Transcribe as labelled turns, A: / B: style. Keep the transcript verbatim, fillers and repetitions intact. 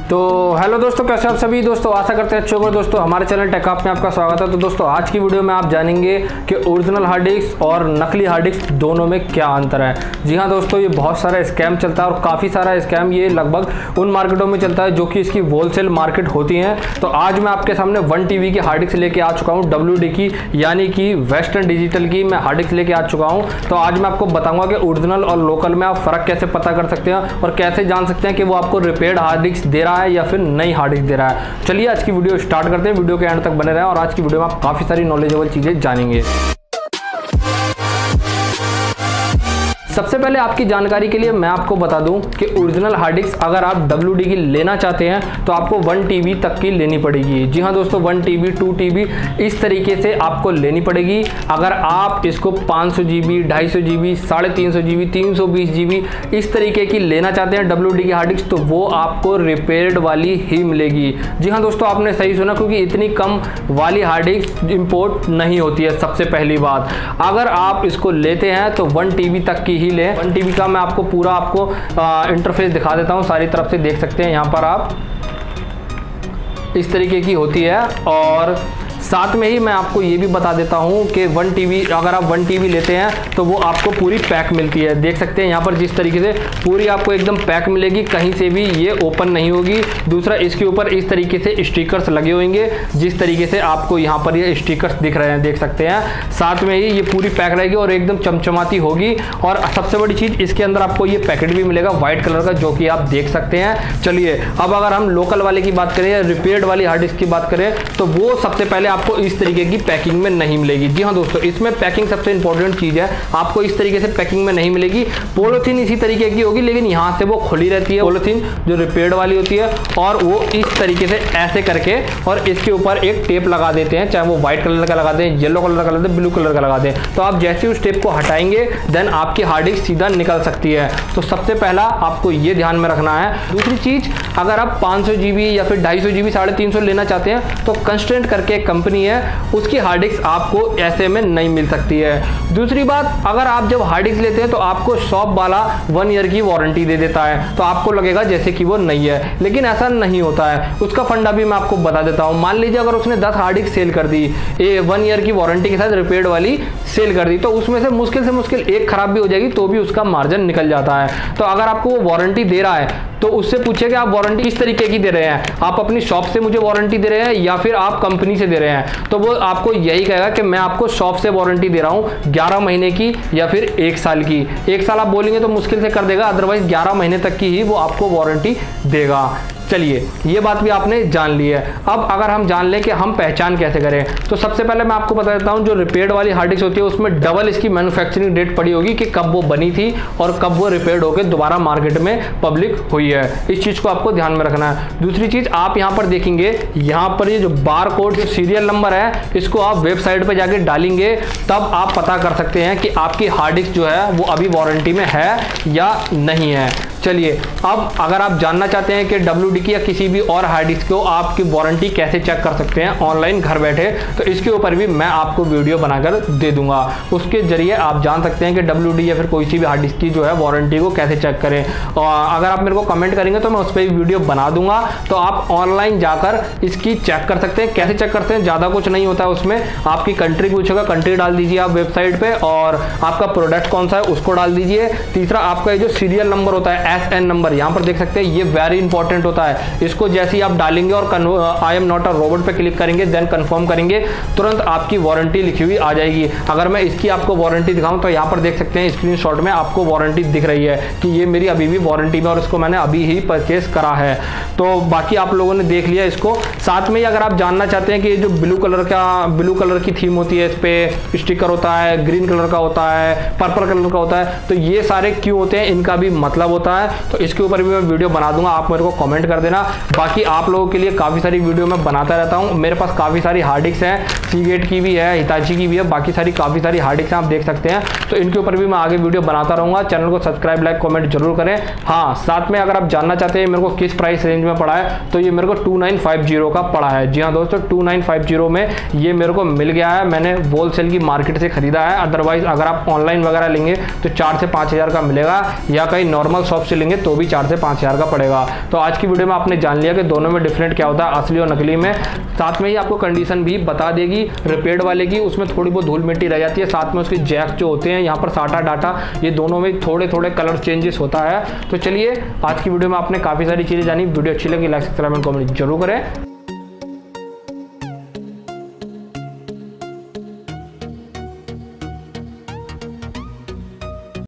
A: तो हेलो दोस्तों, कैसे आप सभी दोस्तों, आशा करते हैं अच्छे होंगे। दोस्तों हमारे चैनल टेकअप में आपका स्वागत है। तो दोस्तों आज की वीडियो में आप जानेंगे कि ओरिजिनल हार्ड डिस्क और नकली हार्ड डिस्क दोनों में क्या अंतर है। जी हाँ दोस्तों, ये बहुत सारा स्कैम चलता है और काफ़ी सारा स्कैम ये लगभग उन मार्केटों में चलता है जो कि इसकी होलसेल मार्केट होती हैं। तो आज मैं आपके सामने वन टीवी की हार्ड डिस्क लेके आ चुका हूँ, डब्ल्यू डी की यानी कि वेस्टर्न डिजिटल की मैं हार्ड डिस्क लेके आ चुका हूँ। तो आज मैं आपको बताऊंगा कि ओरिजिनल और लोकल में आप फ़र्क कैसे पता कर सकते हैं और कैसे जान सकते हैं कि वो आपको रिपेयर्ड हार्ड डिस्क दे रहा है या फिर नई हार्ड डिस्क दे रहा है। चलिए आज की वीडियो स्टार्ट करते हैं, वीडियो के एंड तक बने रहें और आज की वीडियो में आप काफ़ी सारी नॉलेजेबल चीज़ें जानेंगे। सबसे पहले आपकी जानकारी के लिए मैं आपको बता दूं कि ओरिजिनल हार्ड डिस्क अगर आप डब्ल्यू डी की लेना चाहते हैं तो आपको वन टीबी तक की लेनी पड़ेगी। जी हाँ दोस्तों, वन टीबी, टू टीबी इस तरीके से आपको लेनी पड़ेगी। अगर आप इसको पाँच सौ जीबी, ढाई सौ जीबी, साढ़े तीन सौ जीबी, तीन सौ बीस जीबी इस तरीके की लेना चाहते हैं डब्ल्यू डी की हार्ड डिस्क, तो वो आपको रिपेयर्ड वाली ही मिलेगी। जी हाँ दोस्तों, आपने सही सुना, क्योंकि इतनी कम वाली हार्ड डिस्क इंपोर्ट नहीं होती है। सबसे पहली बात, अगर आप इसको लेते हैं तो वन टीबी तक की ही ले। वन टीबी का मैं आपको पूरा आपको इंटरफेस दिखा देता हूं, सारी तरफ से देख सकते हैं। यहां पर आप इस तरीके की होती है और साथ में ही मैं आपको ये भी बता देता हूं कि वन टीवी अगर आप वन टीवी लेते हैं तो वो आपको पूरी पैक मिलती है। देख सकते हैं यहाँ पर जिस तरीके से पूरी आपको एकदम पैक मिलेगी, कहीं से भी ये ओपन नहीं होगी। दूसरा, इसके ऊपर इस तरीके से स्टिकर्स लगे होंगे, जिस तरीके से आपको यहाँ पर ये स्टिकर्स दिख रहे हैं, देख सकते हैं। साथ में ही ये पूरी पैक रहेगी और एकदम चमचमाती होगी। और सबसे बड़ी चीज़, इसके अंदर आपको ये पैकेट भी मिलेगा व्हाइट कलर का, जो कि आप देख सकते हैं। चलिए अब अगर हम लोकल वाले की बात करें या रिपेयर्ड वाली हार्ड डिस्क की बात करें तो वो सबसे पहले आपको इस तरीके की पैकिंग में नहीं मिलेगी। जी हाँ दोस्तों, इसमें पैकिंग सबसे इंपॉर्टेंट चीज है। आपको इस तरीके से पैकिंग में नहीं मिलेगी। पॉलिथीन इसी तरीके की होगी, लेकिन यहाँ से वो खुली रहती है पॉलिथीन जो रिपेयर्ड वाली होती है, और वो इस तरीके से ऐसे करके और इसके ऊपर एक टेप लगा देते हैं, चाहे वो व्हाइट कलर का लगा दें, येलो कलर का लगा दें, ब्लू कलर का लगा दें। तो आप जैसे उस टेप को हटाएंगे देन आपकी हार्ड डिस्क सीधा निकल सकती है। तो सबसे पहला आपको ये ध्यान में रखना है। दूसरी चीज, अगर आप पाँच सौ जीबी या फिर ढाई सौ जीबी, साढ़े तीन सौ लेना चाहते हैं तो कंस्टेंट करके एक कंपनी है, उसकी हार्ड डिस्क आपको ऐसे में नहीं मिल सकती है। दूसरी बात, अगर आप जब हार्ड डिस्क लेते हैं तो आपको शॉप वाला वन ईयर की वारंटी दे देता है, तो आपको लगेगा जैसे कि वो नई है, लेकिन ऐसा नहीं होता है। उसका फंडा भी मैं आपको बता देता हूं। मान लीजिए अगर उसने दस हार्ड डिस्क सेल कर दी, ये वन ईयर की वारंटी के साथ रिपेयर्ड वाली सेल कर दी, तो उसमें से मुश्किल से मुश्किल एक खराब भी हो जाएगी तो भी उसका मार्जिन निकल जाता है। तो अगर आपको वो वारंटी दे रहा है तो उससे पूछिए कि आप वारंटी किस तरीके की दे रहे हैं, आप अपनी शॉप से मुझे वारंटी दे रहे हैं या फिर आप कंपनी से दे रहे हैं। तो वो आपको यही कहेगा कि मैं आपको शॉप से वारंटी दे रहा हूं ग्यारह महीने की या फिर एक साल की। एक साल आप बोलेंगे तो मुश्किल से कर देगा, अदरवाइज ग्यारह महीने तक की ही वो आपको वारंटी देगा। चलिए ये बात भी आपने जान ली है। अब अगर हम जान लें कि हम पहचान कैसे करें, तो सबसे पहले मैं आपको बता देता हूं, जो रिपेयर्ड वाली हार्ड डिस्क होती है उसमें डबल इसकी मैन्युफैक्चरिंग डेट पड़ी होगी कि कब वो बनी थी और कब वो रिपेयर्ड होकर दोबारा मार्केट में पब्लिक हुई है। इस चीज को आपको ध्यान में रखना है। दूसरी चीज, आप यहाँ पर देखेंगे, यहाँ पर ये जो बार कोड, जो सीरियल नंबर है, इसको आप वेबसाइट पर जाके डालेंगे, तब आप पता कर सकते हैं कि आपकी हार्ड डिस्क जो है वो अभी वारंटी में है या नहीं है। चलिए अब अगर आप जानना चाहते हैं कि डब्ल्यू डी की या किसी भी और हार्ड डिस्क को आपकी वारंटी कैसे चेक कर सकते हैं ऑनलाइन घर बैठे, तो इसके ऊपर भी मैं आपको वीडियो बनाकर दे दूंगा। उसके जरिए आप जान सकते हैं कि डब्ल्यू डी या फिर कोई सी भी हार्ड डिस्क की जो है वारंटी को कैसे चेक करें। और अगर आप मेरे को कमेंट करेंगे तो मैं उस पर भी वीडियो बना दूंगा, तो आप ऑनलाइन जाकर इसकी चेक कर सकते हैं। कैसे चेक करते हैं, ज़्यादा कुछ नहीं होता है उसमें। आपकी कंट्री पूछेगा, कंट्री डाल दीजिए आप वेबसाइट पर, और आपका प्रोडक्ट कौन सा है उसको डाल दीजिए। तीसरा, आपका जो सीरियल नंबर होता है, एस एन नंबर, यहां पर देख सकते हैं, ये वेरी इंपॉर्टेंट होता है। इसको जैसे ही आप डालेंगे और I am not a robot पे क्लिक करेंगे, देन कंफर्म करेंगे, तुरंत आपकी वारंटी लिखी हुई आ जाएगी। अगर मैं इसकी आपको वारंटी दिखाऊं तो यहां पर देख सकते हैं स्क्रीनशॉट में आपको वारंटी दिख रही है कि ये मेरी अभी भी वारंटी में और इसको मैंने अभी ही परचेस करा है। तो बाकी आप लोगों ने देख लिया इसको। साथ में ही अगर आप जानना चाहते हैं कि ये जो ब्लू कलर का ब्लू कलर की थीम होती है, इस पे स्टिकर होता है, ग्रीन कलर का होता है, पर्पल कलर का होता है, तो ये सारे क्यों होते हैं, इनका भी मतलब होता है। तो इसके ऊपर भी मैं वीडियो बना दूंगा, आप मेरे को कमेंट कर देना। बाकी आप लोगों के लिए काफ़ी सारी वीडियो मैं बनाता रहता हूं। मेरे पास काफ़ी सारी हार्ड डिस्क हैं, सीगेट की भी है, हिताची की भी है, बाकी सारी काफ़ी सारी हार्ड डिस्क हैं, आप देख सकते हैं। तो इनके ऊपर भी मैं आगे वीडियो बनाता रहूँगा। चैनल को सब्सक्राइब, लाइक, कमेंट जरूर करें। हाँ, साथ में अगर आप जानना चाहते हैं मेरे को किस प्राइस रेंज में पड़ा है, तो ये मेरे को टू नाइन फाइव जीरो का पड़ा है। जी हाँ दोस्तों, टू नाइन फाइव जीरो में ये मेरे को मिल गया है। मैंने होलसेल की मार्केट से खरीदा है, अदरवाइज अगर आप ऑनलाइन वगैरह लेंगे तो चार से पाँच हज़ार का मिलेगा, या कहीं नॉर्मल शॉप से लेंगे तो भी चार से पाँच हज़ार का पड़ेगा। तो आज की वीडियो में आपने जान लिया कि दोनों में डिफरेंट क्या होता है, असली और नकली में। साथ में ही आपको कंडीशन भी बता देगी रिपेयर्ड वाले की, उसमें थोड़ी बहुत धूल मिट्टी रह जाती है। साथ में उसके जैक जो होते हैं, यहाँ पर साटा डाटा, ये दोनों में थोड़े थोड़े कलर चेंजेस होता है। तो चलिए आज की वीडियो में आपने काफ़ी सारी चीज़ें जानी। वीडियो अच्छी लगी लाइक सब्सक्राइब एंड कमेंट जरूर करें।